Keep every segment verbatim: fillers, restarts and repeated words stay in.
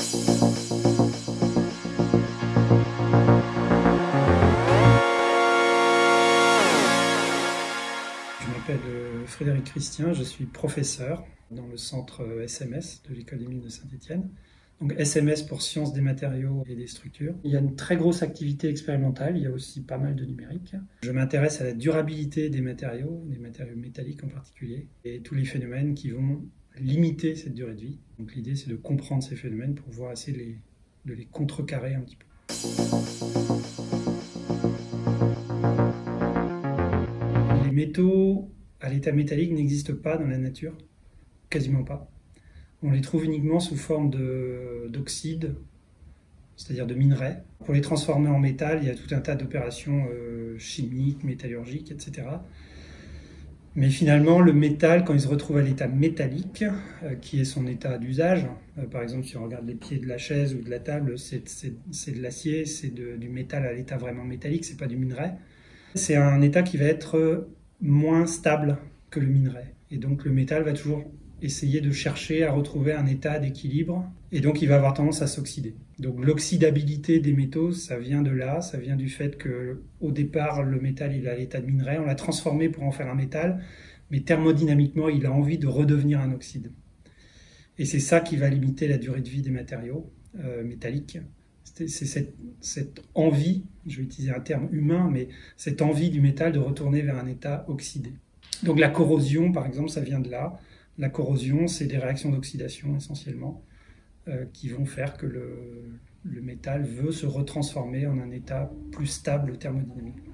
Je m'appelle Frédéric Christien, je suis professeur dans le centre S M S de l'École des Mines de Saint-Étienne. Donc S M S pour Sciences des matériaux et des structures. Il y a une très grosse activité expérimentale, il y a aussi pas mal de numérique. Je m'intéresse à la durabilité des matériaux, des matériaux métalliques en particulier, et tous les phénomènes qui vont limiter cette durée de vie. Donc l'idée c'est de comprendre ces phénomènes pour pouvoir essayer de les, de les contrecarrer un petit peu. Les métaux à l'état métallique n'existent pas dans la nature, quasiment pas. On les trouve uniquement sous forme d'oxyde, c'est-à-dire de minerais. Pour les transformer en métal, il y a tout un tas d'opérations euh, chimiques, métallurgiques, et cetera. Mais finalement, le métal, quand il se retrouve à l'état métallique, euh, qui est son état d'usage, euh, par exemple si on regarde les pieds de la chaise ou de la table, c'est de l'acier, c'est du métal à l'état vraiment métallique, c'est pas du minerai. C'est un état qui va être moins stable que le minerai. Et donc le métal va toujours essayer de chercher à retrouver un état d'équilibre, et donc il va avoir tendance à s'oxyder. Donc l'oxydabilité des métaux, ça vient de là, ça vient du fait que au départ le métal il est à l'état de minerai, on l'a transformé pour en faire un métal, mais thermodynamiquement il a envie de redevenir un oxyde. Et c'est ça qui va limiter la durée de vie des matériaux euh, métalliques. C'est cette, cette envie, je vais utiliser un terme humain, mais cette envie du métal de retourner vers un état oxydé. Donc la corrosion par exemple, ça vient de là. La corrosion, c'est des réactions d'oxydation essentiellement euh, qui vont faire que le, le métal veut se retransformer en un état plus stable thermodynamiquement.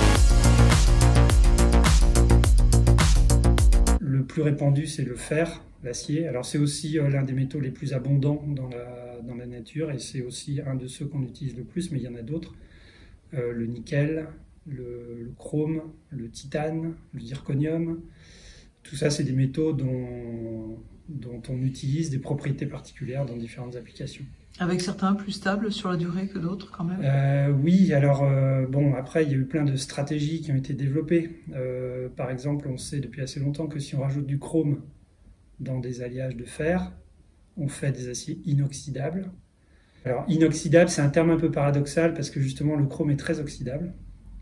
Le plus répandu, c'est le fer, l'acier. Alors c'est aussi euh, l'un des métaux les plus abondants dans la, dans la nature et c'est aussi un de ceux qu'on utilise le plus, mais il y en a d'autres. Euh, le nickel, le, le chrome, le titane, le zirconium. Tout ça, c'est des métaux dont, dont on utilise des propriétés particulières dans différentes applications. Avec certains plus stables sur la durée que d'autres quand même euh, Oui, alors euh, bon, après il y a eu plein de stratégies qui ont été développées. Euh, par exemple, on sait depuis assez longtemps que si on rajoute du chrome dans des alliages de fer, on fait des aciers inoxydables. Alors inoxydable, c'est un terme un peu paradoxal parce que justement le chrome est très oxydable.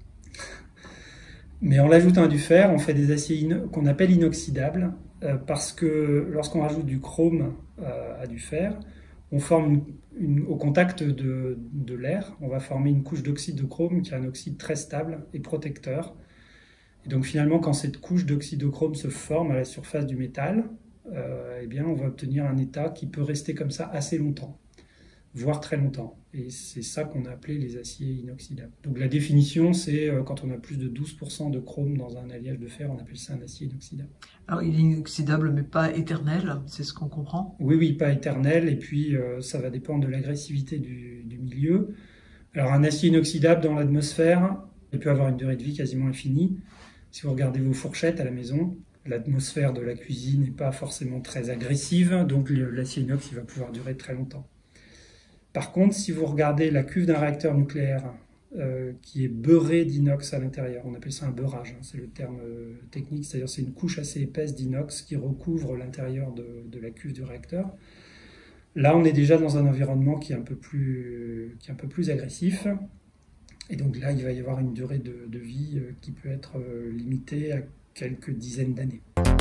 Mais en l'ajoutant à du fer, on fait des aciers qu'on appelle inoxydables euh, parce que lorsqu'on rajoute du chrome euh, à du fer, on forme une, une, au contact de, de l'air, on va former une couche d'oxyde de chrome qui est un oxyde très stable et protecteur. Et donc finalement, quand cette couche d'oxyde de chrome se forme à la surface du métal, euh, eh bien, on va obtenir un état qui peut rester comme ça assez longtemps, voire très longtemps. Et c'est ça qu'on a appelé les aciers inoxydables. Donc la définition, c'est euh, quand on a plus de douze pour cent de chrome dans un alliage de fer, on appelle ça un acier inoxydable. Alors il est inoxydable mais pas éternel, c'est ce qu'on comprend? Oui, oui, pas éternel, et puis euh, ça va dépendre de l'agressivité du, du milieu. Alors un acier inoxydable dans l'atmosphère, il peut avoir une durée de vie quasiment infinie. Si vous regardez vos fourchettes à la maison, l'atmosphère de la cuisine n'est pas forcément très agressive, donc l'acier inox il va pouvoir durer très longtemps. Par contre, si vous regardez la cuve d'un réacteur nucléaire euh, qui est beurrée d'inox à l'intérieur, on appelle ça un beurrage, hein, c'est le terme euh, technique, c'est-à-dire c'est une couche assez épaisse d'inox qui recouvre l'intérieur de, de la cuve du réacteur. Là, on est déjà dans un environnement qui est un peu plus, qui est un peu plus agressif. Et donc là, il va y avoir une durée de, de vie euh, qui peut être euh, limitée à quelques dizaines d'années.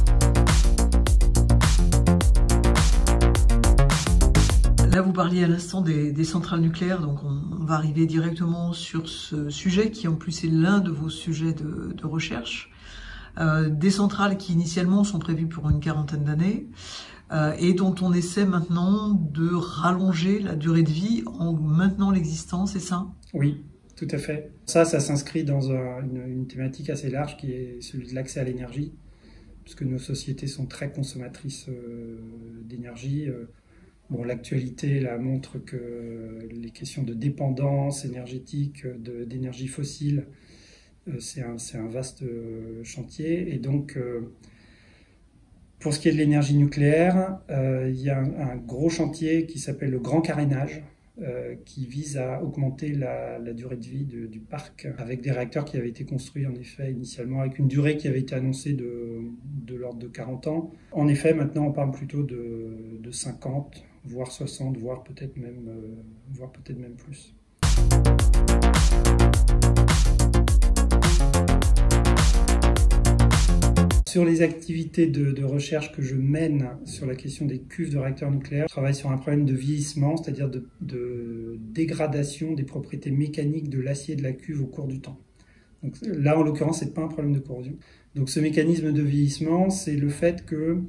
Là, vous parliez à l'instant des, des centrales nucléaires, donc on, on va arriver directement sur ce sujet qui en plus est l'un de vos sujets de, de recherche. Euh, des centrales qui initialement sont prévues pour une quarantaine d'années euh, et dont on essaie maintenant de rallonger la durée de vie en maintenant l'existence, c'est ça? Oui, tout à fait. Ça, ça s'inscrit dans un, une, une thématique assez large qui est celui de l'accès à l'énergie, puisque nos sociétés sont très consommatrices euh, d'énergie. Euh, Bon, l'actualité là montre que les questions de dépendance énergétique, d'énergie fossile, euh, c'est un, un vaste euh, chantier. Et donc, euh, pour ce qui est de l'énergie nucléaire, euh, il y a un, un gros chantier qui s'appelle le grand carénage, euh, qui vise à augmenter la, la durée de vie de, du parc, avec des réacteurs qui avaient été construits en effet initialement, avec une durée qui avait été annoncée de, de l'ordre de quarante ans. En effet, maintenant on parle plutôt de, de cinquante, voire soixante, voire peut-être même, euh, voire peut-être même plus. Sur les activités de, de recherche que je mène sur la question des cuves de réacteurs nucléaires, je travaille sur un problème de vieillissement, c'est-à-dire de, de dégradation des propriétés mécaniques de l'acier de la cuve au cours du temps. Donc là, en l'occurrence, ce n'est pas un problème de corrosion. Donc ce mécanisme de vieillissement, c'est le fait que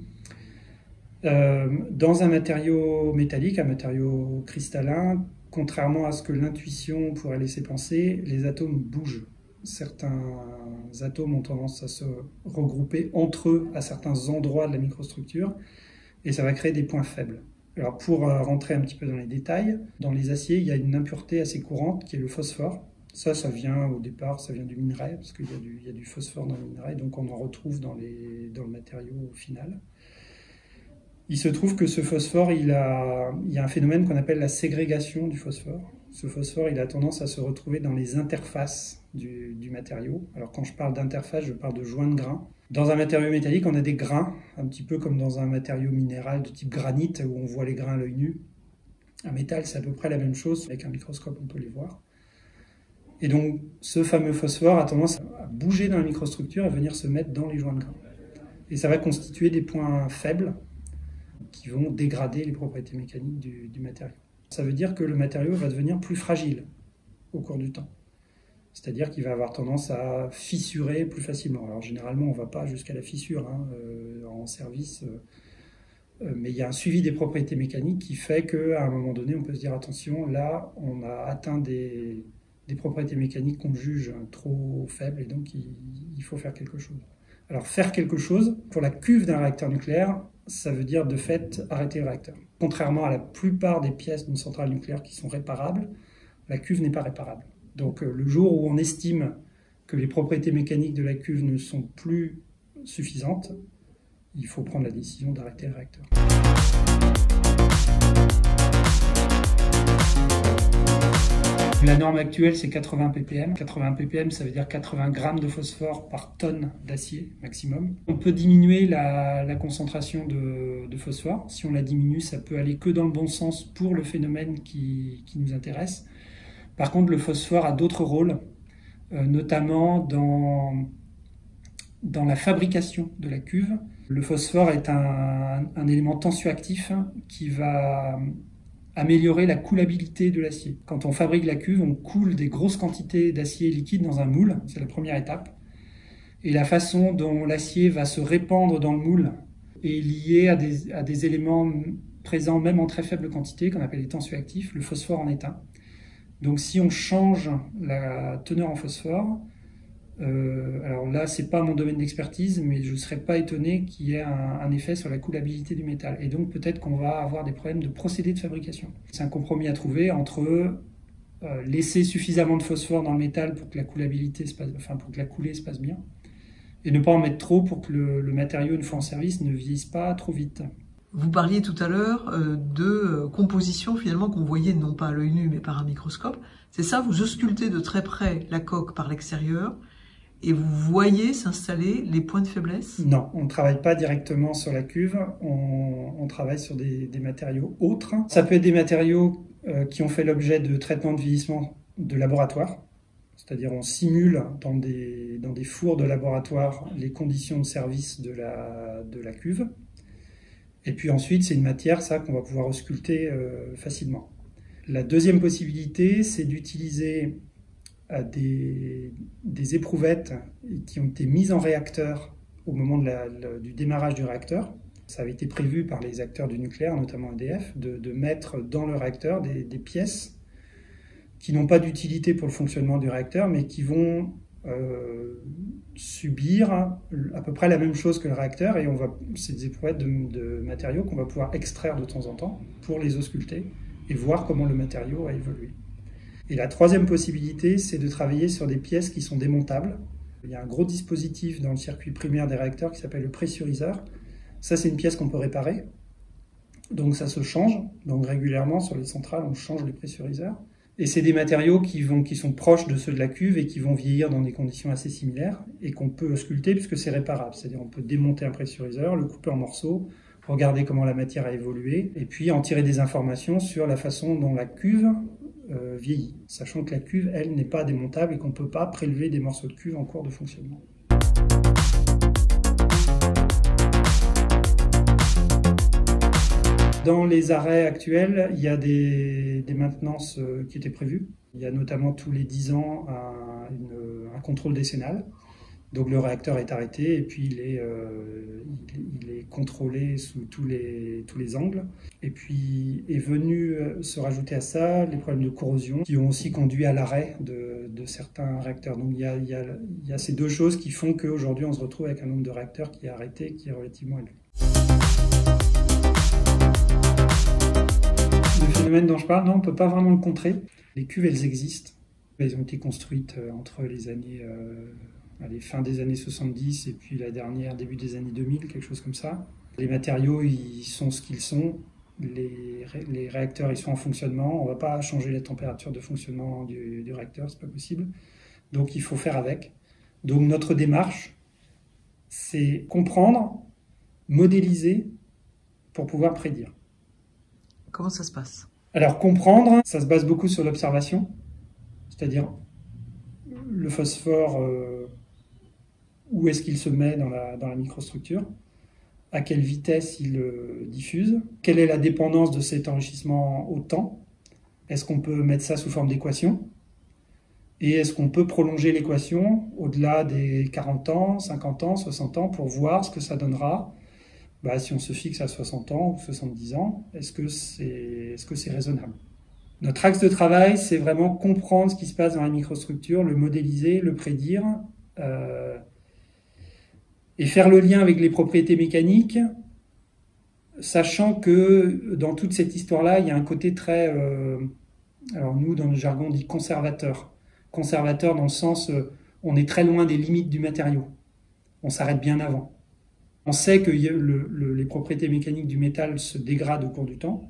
euh, dans un matériau métallique, un matériau cristallin, contrairement à ce que l'intuition pourrait laisser penser, les atomes bougent. Certains atomes ont tendance à se regrouper entre eux à certains endroits de la microstructure et ça va créer des points faibles. Alors pour rentrer un petit peu dans les détails, dans les aciers, il y a une impureté assez courante qui est le phosphore. Ça, ça vient au départ, ça vient du minerai, parce qu'il y a du, il y a du phosphore dans le minerai, donc on en retrouve dans, les, dans le matériau final. Il se trouve que ce phosphore, il, a, il y a un phénomène qu'on appelle la ségrégation du phosphore. Ce phosphore, il a tendance à se retrouver dans les interfaces du, du matériau. Alors quand je parle d'interface, je parle de joints de grains. Dans un matériau métallique, on a des grains, un petit peu comme dans un matériau minéral de type granit, où on voit les grains à l'œil nu. Un métal, c'est à peu près la même chose. Avec un microscope, on peut les voir. Et donc, ce fameux phosphore a tendance à bouger dans la microstructure et venir se mettre dans les joints de grains. Et ça va constituer des points faibles qui vont dégrader les propriétés mécaniques du, du matériau. Ça veut dire que le matériau va devenir plus fragile au cours du temps. C'est-à-dire qu'il va avoir tendance à fissurer plus facilement. Alors généralement, on ne va pas jusqu'à la fissure hein, euh, en service, euh, mais il y a un suivi des propriétés mécaniques qui fait qu'à un moment donné, on peut se dire attention, là, on a atteint des, des propriétés mécaniques qu'on juge trop faibles et donc il, il faut faire quelque chose. Alors faire quelque chose, pour la cuve d'un réacteur nucléaire, ça veut dire de fait arrêter le réacteur. Contrairement à la plupart des pièces d'une centrale nucléaire qui sont réparables, la cuve n'est pas réparable. Donc le jour où on estime que les propriétés mécaniques de la cuve ne sont plus suffisantes, il faut prendre la décision d'arrêter le réacteur. La norme actuelle, c'est quatre-vingts ppm. quatre-vingts ppm, ça veut dire quatre-vingts grammes de phosphore par tonne d'acier maximum. On peut diminuer la, la concentration de, de phosphore. Si on la diminue, ça peut aller que dans le bon sens pour le phénomène qui, qui nous intéresse. Par contre, le phosphore a d'autres rôles, euh, notamment dans, dans la fabrication de la cuve. Le phosphore est un, un élément tensioactif qui va améliorer la coulabilité de l'acier. Quand on fabrique la cuve, on coule des grosses quantités d'acier liquide dans un moule, c'est la première étape. Et la façon dont l'acier va se répandre dans le moule est liée à des, à des éléments présents même en très faible quantité, qu'on appelle les tensioactifs. Le phosphore en est un. Donc si on change la teneur en phosphore, euh, alors là c'est pas mon domaine d'expertise, mais je ne serais pas étonné qu'il y ait un, un effet sur la coulabilité du métal. Et donc peut-être qu'on va avoir des problèmes de procédé de fabrication. C'est un compromis à trouver entre euh, laisser suffisamment de phosphore dans le métal pour que la coulabilité se passe, enfin pour que la coulée se passe bien, et ne pas en mettre trop pour que le, le matériau, une fois en service, ne vieillisse pas trop vite. Vous parliez tout à l'heure euh, de euh, composition finalement qu'on voyait non pas à l'œil nu mais par un microscope. C'est ça, vous auscultez de très près la coque par l'extérieur et vous voyez s'installer les points de faiblesse? Non, on ne travaille pas directement sur la cuve, on, on travaille sur des, des matériaux autres. Ça peut être des matériaux euh, qui ont fait l'objet de traitements de vieillissement de laboratoire. C'est-à-dire on simule dans des, dans des fours de laboratoire les conditions de service de la, de la cuve. Et puis ensuite, c'est une matière, ça, qu'on va pouvoir ausculter euh, facilement. La deuxième possibilité, c'est d'utiliser euh, des, des éprouvettes qui ont été mises en réacteur au moment de la, la, du démarrage du réacteur. Ça avait été prévu par les acteurs du nucléaire, notamment E D F, de, de mettre dans le réacteur des, des pièces qui n'ont pas d'utilité pour le fonctionnement du réacteur, mais qui vont euh, subir à peu près la même chose que le réacteur, et on va, c'est des éprouvettes de, de matériaux qu'on va pouvoir extraire de temps en temps pour les ausculter et voir comment le matériau a évolué. Et la troisième possibilité, c'est de travailler sur des pièces qui sont démontables. Il y a un gros dispositif dans le circuit primaire des réacteurs qui s'appelle le pressuriseur. Ça, c'est une pièce qu'on peut réparer. Donc ça se change. Donc régulièrement, sur les centrales, on change les pressuriseurs. Et c'est des matériaux qui, vont, qui sont proches de ceux de la cuve et qui vont vieillir dans des conditions assez similaires et qu'on peut ausculter puisque c'est réparable. C'est-à-dire on peut démonter un pressuriseur, le couper en morceaux, regarder comment la matière a évolué, et puis en tirer des informations sur la façon dont la cuve euh, vieillit, sachant que la cuve, elle, n'est pas démontable et qu'on ne peut pas prélever des morceaux de cuve en cours de fonctionnement. Dans les arrêts actuels, il y a des, des maintenances qui étaient prévues. Il y a notamment tous les dix ans un, une, un contrôle décennal. Donc le réacteur est arrêté et puis il est, euh, il, il est contrôlé sous tous les, tous les angles. Et puis est venu se rajouter à ça les problèmes de corrosion qui ont aussi conduit à l'arrêt de, de certains réacteurs. Donc il y, a, il, y a, il y a ces deux choses qui font qu'aujourd'hui on se retrouve avec un nombre de réacteurs qui est arrêté, qui est relativement élevé. Le phénomène dont je parle, non, on ne peut pas vraiment le contrer. Les cuves, elles existent. Elles ont été construites entre les années, euh, allez, fin des années soixante-dix et puis la dernière, début des années deux mille, quelque chose comme ça. Les matériaux, ils sont ce qu'ils sont. Les, les réacteurs, ils sont en fonctionnement. On ne va pas changer la température de fonctionnement du, du réacteur, c'est pas possible. Donc il faut faire avec. Donc notre démarche, c'est comprendre, modéliser pour pouvoir prédire. Comment ça se passe? Alors, comprendre, ça se base beaucoup sur l'observation, c'est-à-dire le phosphore, euh, où est-ce qu'il se met dans la, dans la microstructure, à quelle vitesse il euh, diffuse, quelle est la dépendance de cet enrichissement au temps, est-ce qu'on peut mettre ça sous forme d'équation, et est-ce qu'on peut prolonger l'équation au-delà des quarante ans, cinquante ans, soixante ans, pour voir ce que ça donnera. Bah, si on se fixe à soixante ans ou soixante-dix ans, est-ce que c'est est-ce que c'est raisonnable? Notre axe de travail, c'est vraiment comprendre ce qui se passe dans la microstructure, le modéliser, le prédire, euh, et faire le lien avec les propriétés mécaniques, sachant que dans toute cette histoire-là, il y a un côté très... Euh, alors nous, dans le jargon, on dit conservateur. Conservateur dans le sens, euh, on est très loin des limites du matériau. On s'arrête bien avant. On sait que le, le, les propriétés mécaniques du métal se dégradent au cours du temps.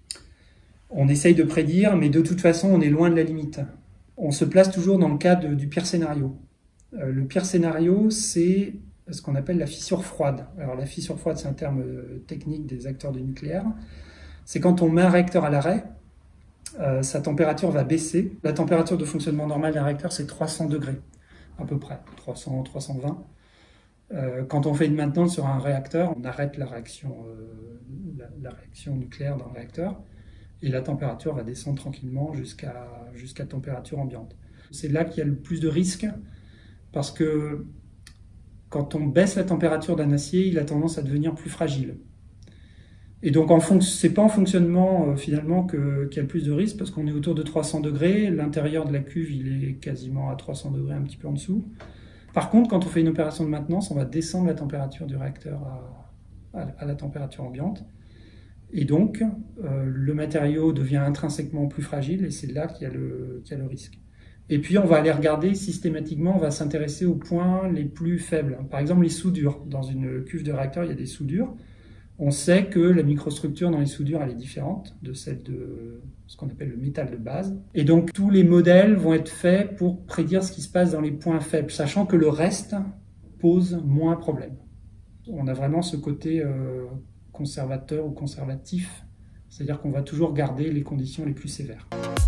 On essaye de prédire, mais de toute façon, on est loin de la limite. On se place toujours dans le cas de, du pire scénario. Euh, le pire scénario, c'est ce qu'on appelle la fissure froide. Alors la fissure froide, c'est un terme technique des acteurs du nucléaire. C'est quand on met un réacteur à l'arrêt, euh, sa température va baisser. La température de fonctionnement normale d'un réacteur, c'est trois cents degrés, à peu près, trois cents, trois cent vingt. Quand on fait une maintenance sur un réacteur, on arrête la réaction, euh, la, la réaction nucléaire dans le réacteur et la température va descendre tranquillement jusqu'à jusqu'à température ambiante. C'est là qu'il y a le plus de risques parce que quand on baisse la température d'un acier, il a tendance à devenir plus fragile. Et donc ce n'est pas en fonctionnement euh, finalement que, qu'il y a le plus de risques parce qu'on est autour de trois cents degrés, l'intérieur de la cuve il est quasiment à trois cents degrés, un petit peu en dessous. Par contre, quand on fait une opération de maintenance, on va descendre la température du réacteur à, à, à la température ambiante. Et donc, euh, le matériau devient intrinsèquement plus fragile et c'est là qu'il y a le, qu'il y a le risque. Et puis, on va aller regarder systématiquement, on va s'intéresser aux points les plus faibles. Par exemple, les soudures. Dans une cuve de réacteur, il y a des soudures. On sait que la microstructure dans les soudures, elle est différente de celle de ce qu'on appelle le métal de base. Et donc, tous les modèles vont être faits pour prédire ce qui se passe dans les points faibles, sachant que le reste pose moins problème. On a vraiment ce côté euh, conservateur ou conservatif, c'est-à-dire qu'on va toujours garder les conditions les plus sévères.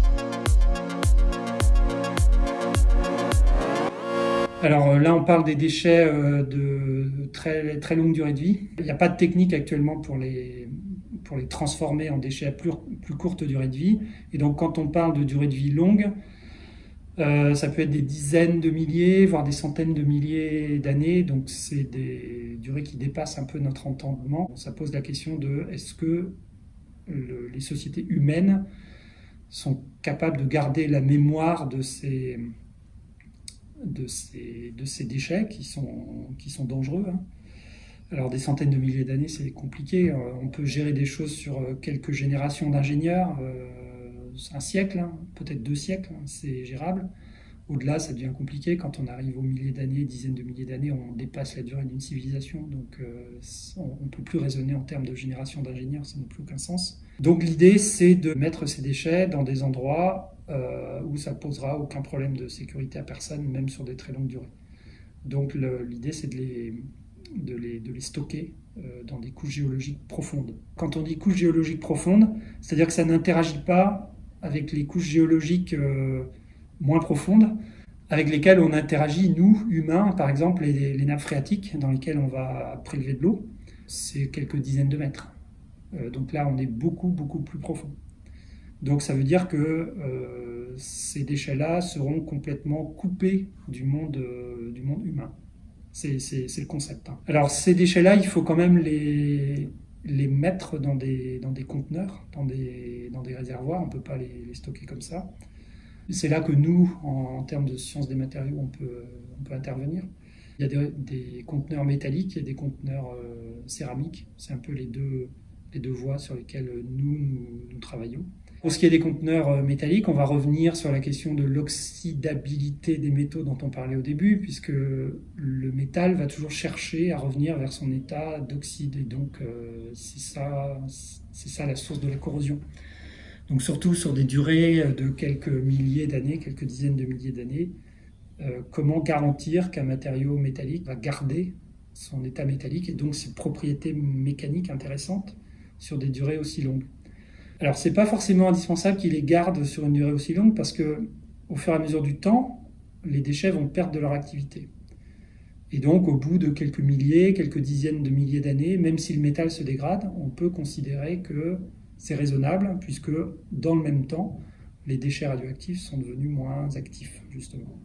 Alors là, on parle des déchets de très, très longue durée de vie. Il n'y a pas de technique actuellement pour les, pour les transformer en déchets à plus, plus courte durée de vie. Et donc, quand on parle de durée de vie longue, euh, ça peut être des dizaines de milliers, voire des centaines de milliers d'années. Donc, c'est des durées qui dépassent un peu notre entendement. Ça pose la question de est-ce que le, les sociétés humaines sont capables de garder la mémoire de ces... De ces, de ces déchets qui sont, qui sont dangereux. Hein. Alors des centaines de milliers d'années, c'est compliqué. Euh, on peut gérer des choses sur quelques générations d'ingénieurs, euh, un siècle, hein, peut-être deux siècles, hein, c'est gérable. Au-delà, ça devient compliqué. Quand on arrive aux milliers d'années, dizaines de milliers d'années, on dépasse la durée d'une civilisation. Donc euh, on ne peut plus raisonner en termes de génération d'ingénieurs, ça n'a plus aucun sens. Donc l'idée, c'est de mettre ces déchets dans des endroits Euh, où ça ne posera aucun problème de sécurité à personne, même sur des très longues durées. Donc l'idée, c'est de les, de, les, de les stocker euh, dans des couches géologiques profondes. Quand on dit couches géologiques profondes, c'est-à-dire que ça n'interagit pas avec les couches géologiques euh, moins profondes, avec lesquelles on interagit, nous, humains, par exemple, les, les nappes phréatiques, dans lesquelles on va prélever de l'eau, c'est quelques dizaines de mètres. Euh, donc là, on est beaucoup, beaucoup plus profond. Donc ça veut dire que euh, ces déchets-là seront complètement coupés du monde, euh, du monde humain. C'est, c'est, c'est le concept. Hein. Alors ces déchets-là, il faut quand même les, les mettre dans des, dans des conteneurs, dans des, dans des réservoirs. On ne peut pas les, les stocker comme ça. C'est là que nous, en, en termes de sciences des matériaux, on peut, on peut intervenir. Il y a des, des conteneurs métalliques et des conteneurs euh, céramiques. C'est un peu les deux, les deux voies sur lesquelles nous, nous, nous travaillons. Pour ce qui est des conteneurs métalliques, on va revenir sur la question de l'oxydabilité des métaux dont on parlait au début, puisque le métal va toujours chercher à revenir vers son état d'oxyde. Et donc, euh, c'est ça, c'est ça la source de la corrosion. Donc, surtout sur des durées de quelques milliers d'années, quelques dizaines de milliers d'années, euh, comment garantir qu'un matériau métallique va garder son état métallique et donc ses propriétés mécaniques intéressantes sur des durées aussi longues. Alors, ce n'est pas forcément indispensable qu'ils les gardent sur une durée aussi longue parce que, au fur et à mesure du temps, les déchets vont perdre de leur activité. Et donc, au bout de quelques milliers, quelques dizaines de milliers d'années, même si le métal se dégrade, on peut considérer que c'est raisonnable puisque, dans le même temps, les déchets radioactifs sont devenus moins actifs, justement.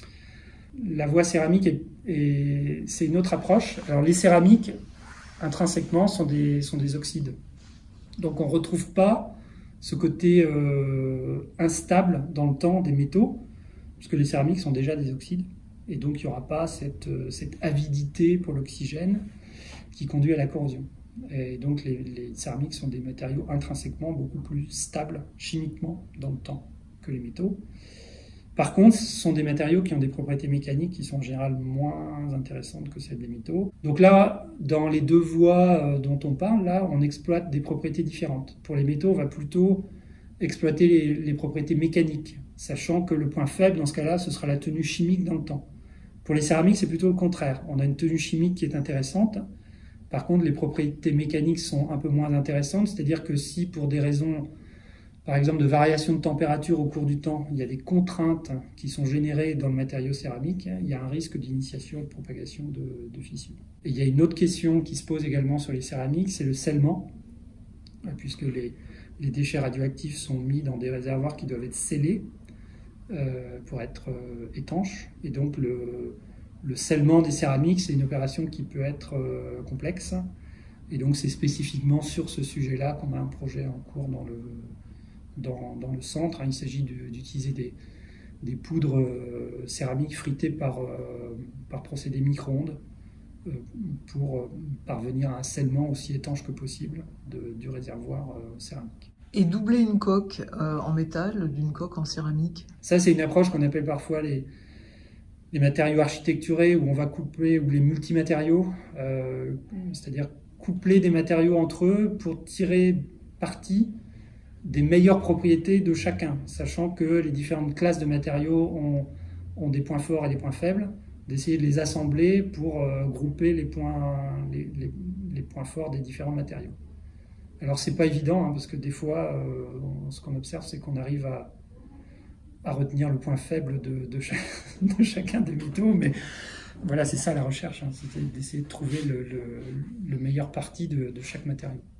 La voie céramique, est, est, c'est une autre approche. Alors, les céramiques, intrinsèquement, sont des, sont des oxydes. Donc on ne retrouve pas ce côté euh, instable dans le temps des métaux, puisque les céramiques sont déjà des oxydes, et donc il n'y aura pas cette, cette avidité pour l'oxygène qui conduit à la corrosion. Et donc les, les céramiques sont des matériaux intrinsèquement beaucoup plus stables chimiquement dans le temps que les métaux. Par contre, ce sont des matériaux qui ont des propriétés mécaniques qui sont en général moins intéressantes que celles des métaux. Donc là, dans les deux voies dont on parle, là, on exploite des propriétés différentes. Pour les métaux, on va plutôt exploiter les, les propriétés mécaniques, sachant que le point faible, dans ce cas-là, ce sera la tenue chimique dans le temps. Pour les céramiques, c'est plutôt le contraire. On a une tenue chimique qui est intéressante. Par contre, les propriétés mécaniques sont un peu moins intéressantes, c'est-à-dire que si, pour des raisons par exemple de variation de température au cours du temps, il y a des contraintes qui sont générées dans le matériau céramique, il y a un risque d'initiation et de propagation de, de fissures. Et il y a une autre question qui se pose également sur les céramiques, c'est le scellement, puisque les, les déchets radioactifs sont mis dans des réservoirs qui doivent être scellés euh, pour être euh, étanches. Et donc le, le scellement des céramiques, c'est une opération qui peut être euh, complexe. Et donc c'est spécifiquement sur ce sujet-là qu'on a un projet en cours dans le Dans, dans le centre. Il s'agit d'utiliser des, des poudres euh, céramiques fritées par, euh, par procédé micro-ondes euh, pour euh, parvenir à un scellement aussi étanche que possible de, du réservoir euh, céramique. Et doubler une coque euh, en métal d'une coque en céramique? Ça, c'est une approche qu'on appelle parfois les, les matériaux architecturés, où on va coupler, ou les multimatériaux, euh, c'est-à-dire coupler des matériaux entre eux pour tirer parti des meilleures propriétés de chacun, sachant que les différentes classes de matériaux ont, ont des points forts et des points faibles, d'essayer de les assembler pour euh, grouper les points, les, les, les points forts des différents matériaux. Alors c'est pas évident, hein, parce que des fois, euh, on, ce qu'on observe, c'est qu'on arrive à, à retenir le point faible de, de, chaque, de chacun des métaux, mais voilà, c'est ça la recherche, hein, c'est d'essayer de trouver le, le, le meilleur parti de, de chaque matériau.